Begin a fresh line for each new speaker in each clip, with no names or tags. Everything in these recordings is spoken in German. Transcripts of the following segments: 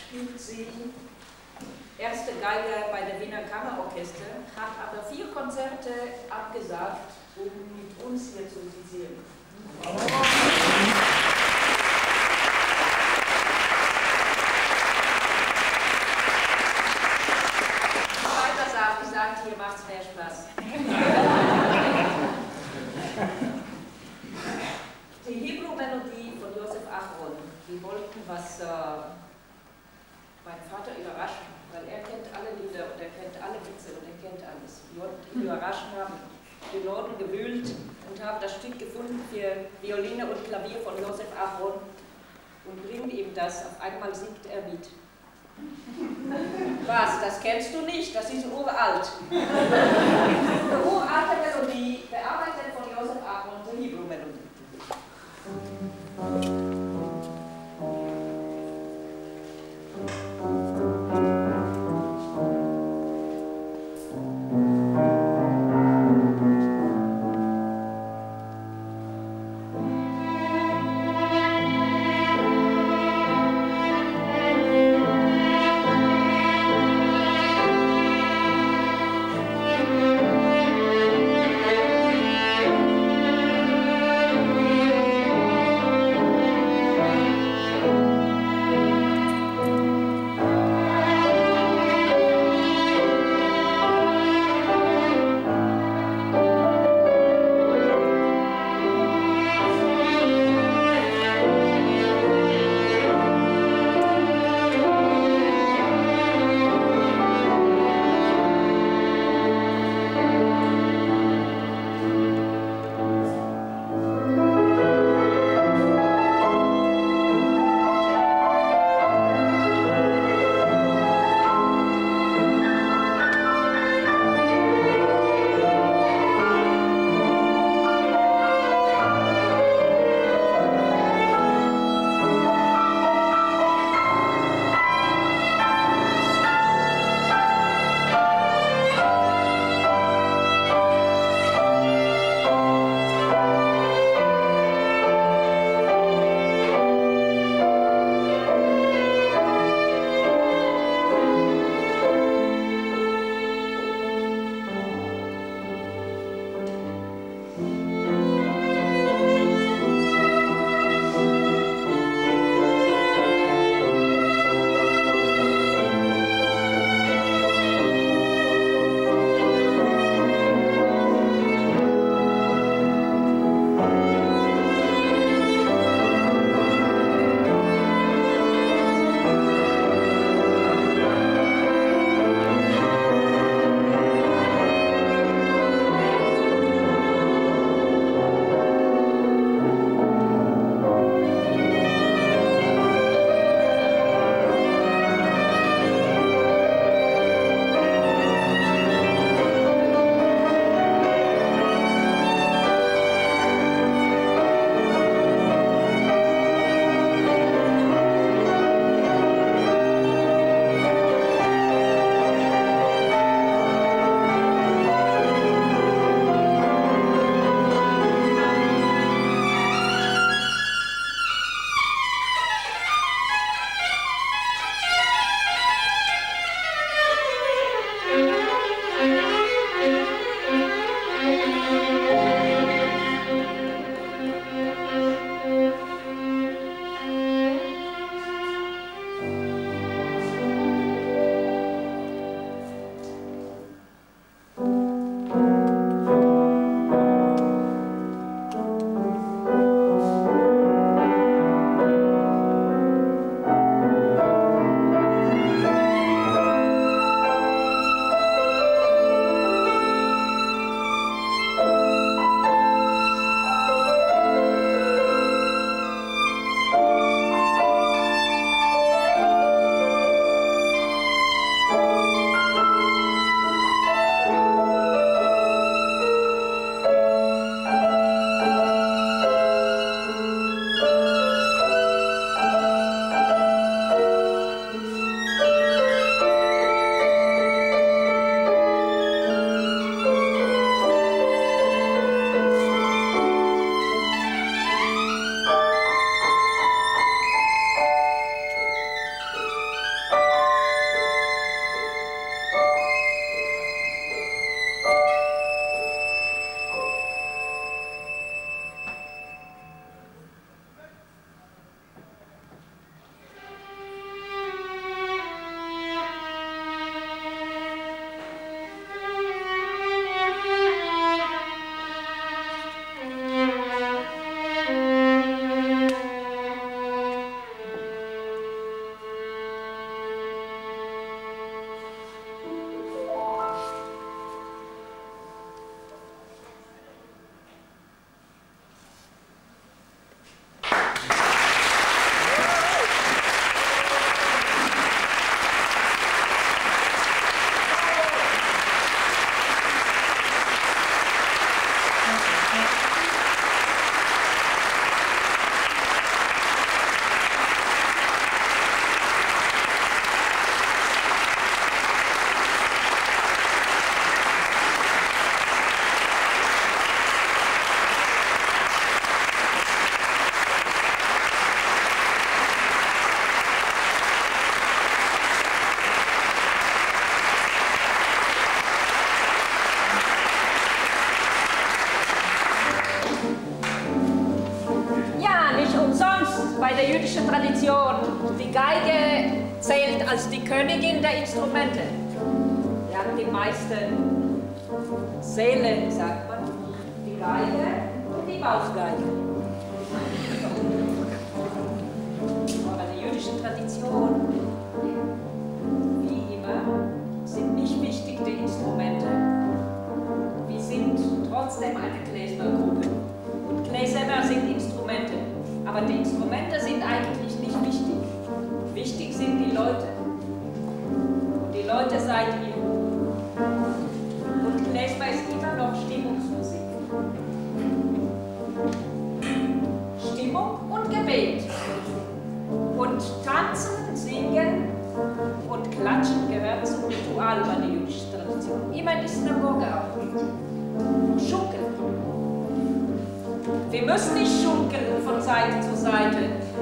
spielt sie erste Geige bei der Wiener Kammerorchester, hat aber 4 Konzerte abgesagt, um mit uns hier zu musizieren. Ich sagte, hier macht es mehr Spaß. Die Hebrew-Melodie von Josef Achron, die wollten was meinen Vater überraschen, weil er kennt alle Lieder und er kennt alle Witze und er kennt alles. Die wollten ihn überraschen, haben die Noten gewühlt und haben das Stück gefunden für Violine und Klavier von Josef Achron und bringen ihm das. Auf einmal singt er mit. Was? Das kennst du nicht, das ist uralt. Eine uralte Melodie, bearbeitet von Josef Achron, die Hebrew-Melodie. Tradition, die Geige zählt als die Königin der Instrumente. Die hat die meisten Seelen, sagt man, die Geige und die Bauchgeige. Aber die jüdische Tradition, wie immer, sind nicht wichtig die Instrumente. Wir sind trotzdem eine Klezmer-Gruppe. Und Klezmer sind Instrumente. Aber die Instrumente sind eigentlich nicht wichtig. Wichtig sind die Leute. Und die Leute seid ihr. Und Klezmer ist immer noch Stimmungsmusik. Stimmung und Gebet. Und Tanzen, Singen und Klatschen gehört zum Ritual bei der jüdischen Tradition. Immer in die Synagoge auch. Schunkeln. Wir müssen nicht schunkeln von Seite zu Seite.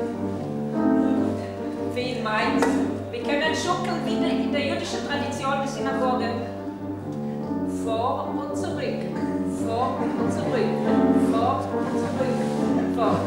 Wen meint? Wir können schunkeln wie in der jüdischen Tradition der Synagoge. Vor und zurück. Vor und zurück. Vor und zurück. Vor.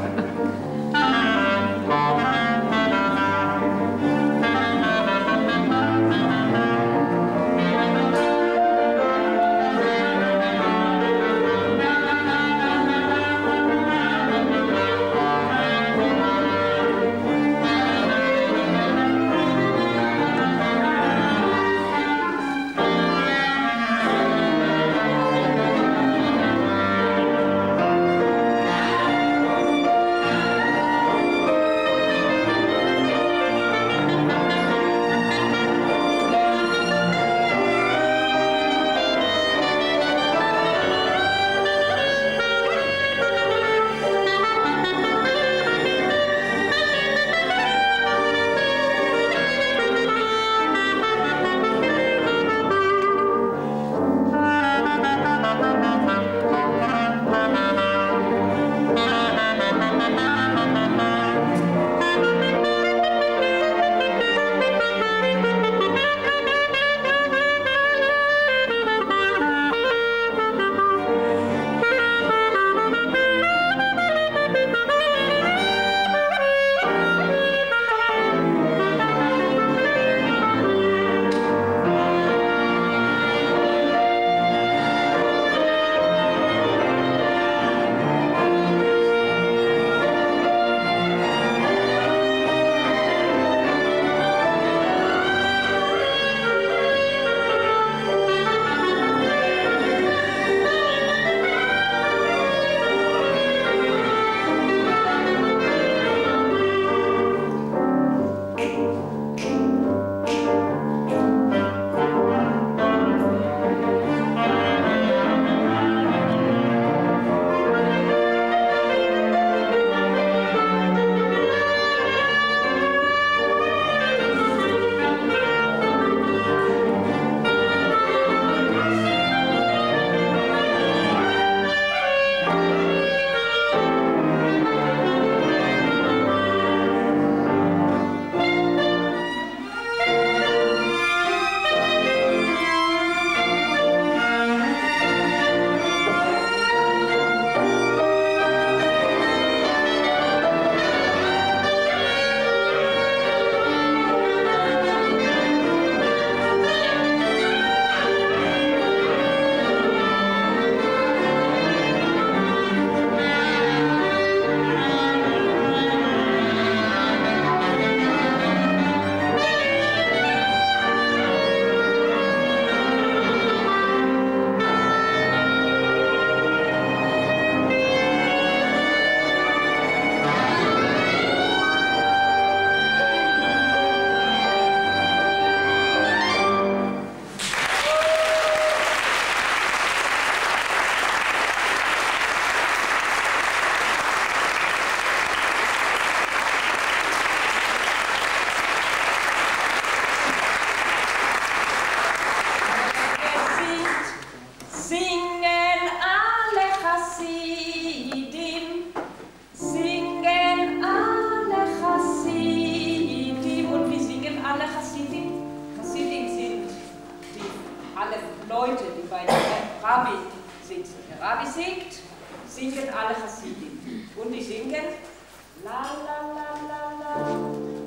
Leute, die bei dem Rabbi sitzen. Der Rabbi singt, singen alle Chassidim. Und die singen la la la la la.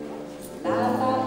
La la